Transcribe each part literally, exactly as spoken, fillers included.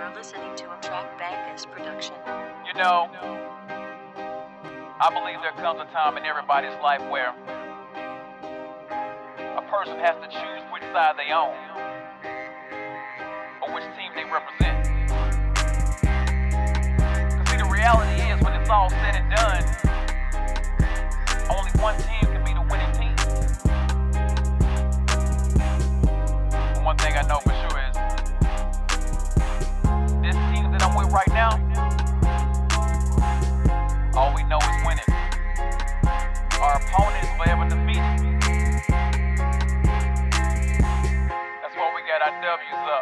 are listening to a Track Bangus production. You know, I believe there comes a time in everybody's life where a person has to choose which side they own or which team they represent. Because see, the reality is when it's all said and done, only one team can be the winning team. But one thing I know for sure is this team that I'm with right now, all we know is winning. Our opponent is forever defeated. That's why we got our W's up.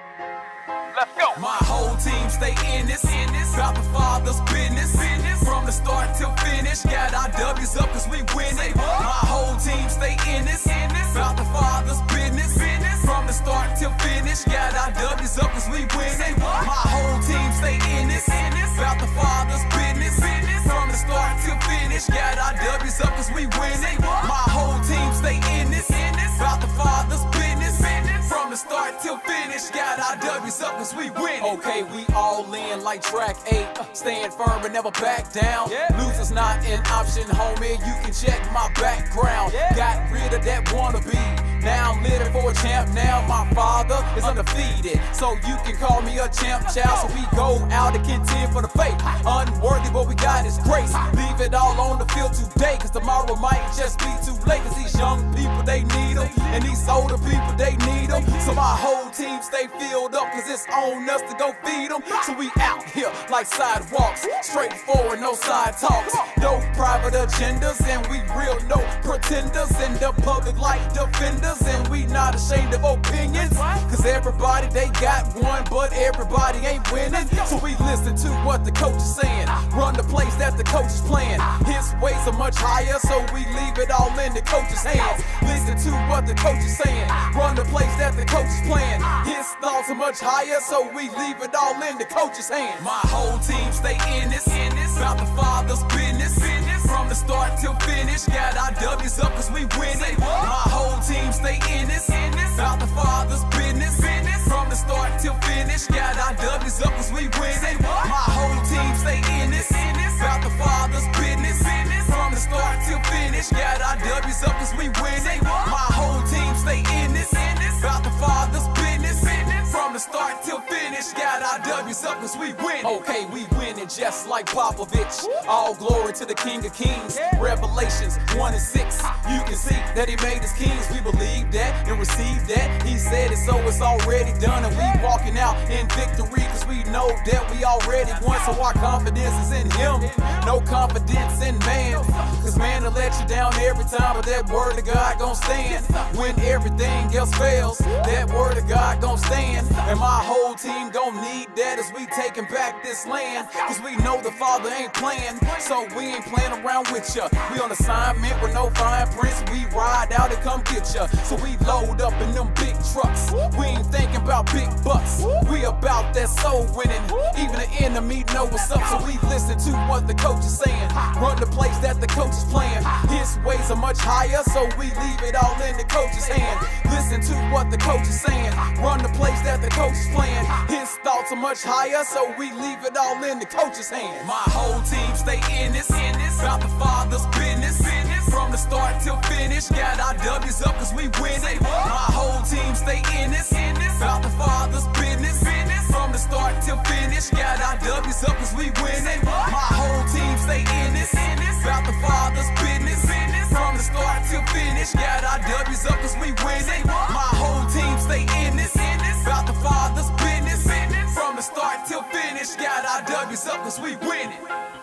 Let's go. My whole team stay in this, in this, about the Father's business, business. From the start till finish, got our W's up cause we winning. My whole team stay in this, in this, about the Father's business, business. From the start till finish, got our W's up cause we winning. My whole team stay in this, in this, about the Father's business, business. From the start till finish, got our W's up cause we winning. My whole team stay in this, in this, about the Father's business, business. From the start till finish, got our W's up cause we win. Okay, we all in like track eight, stand firm and never back down. Yeah. Losing's not an option, homie. You can check my background. Yeah. Got rid of that wannabe. Now I'm living for a champ. Now my father is undefeated, so you can call me a champ child. So we go out and contend for the faith. Unworthy, but we got His grace. Leave it all on the field today, cause tomorrow might just be too late. Cause these young people, they need them, and these older people, they need them. So my whole team stay filled up, cause it's on us to go feed them. So we out here like sidewalks, straightforward, no side talks, no private agendas, and we real, no pretenders. In the public like defenders, and we not ashamed of opinions, cause everybody they got one, but everybody ain't winning. So we listen to what the coach is saying, run the plays that the coach is playing. His ways are much higher, so we leave it all in the coach's hands. Listen to what the coach is saying, run the plays that the coach is playing. His thoughts are much higher, so we leave it all in the coach's hands. My whole team stay in this, in this, about the Father's business, business. From the start till finish, got our W's up cause we winning. My whole team stay in this, in this, about the Father's business, business. From the start till finish, got our W's up cause we winning. My whole team stay in this, in this, about the Father's business, business. From the start till finish, got our W's up cause we winning. My whole team stay in this, in this, about the Father's business, business. From the start till finish, got our W's up cause we win. Okay, we winning just like Popovich. All glory to the King of Kings. Revelations one and six. You can see that He made us kings. We believe that and receive that. He said it, so it's already done. And we walking out in victory cause we know that we already won. So our confidence is in Him, no confidence in man. Cause man will let you down every time, but that word of God gon' stand. When everything else fails, that word of God gon' stand. And my whole team gon' need that as we taking back this land. Cause we know the Father ain't playing, so we ain't playing around with ya. We on assignment with no fine prints. We ride out and come get ya. So we load up in them big trucks. We ain't thinking about big bucks. We about that soul winning. Even the enemy know what's up, so we listen to what the coach is saying. Run the plays that the coach is playing. His ways are much higher, so we leave it all in the coach's hand. Listen to what the coach is saying. Run the plays that the coach is playing. His thoughts are much higher, so we leave it all in the coach's hand. My whole team stay in this, in this, about the Father's business, business. From the start till finish, got our W's up cause we winning. My whole team stay in this, in this, about the Father's business, business. From the start till finish, got our W's up cause we winning. My whole team stay in this, in this, about the Father's business, business. From the start till finish, got our W's up cause we winning. My whole team stay in this, in this, about the Father's business, business. From the start till finish, got our W's up cause we winning.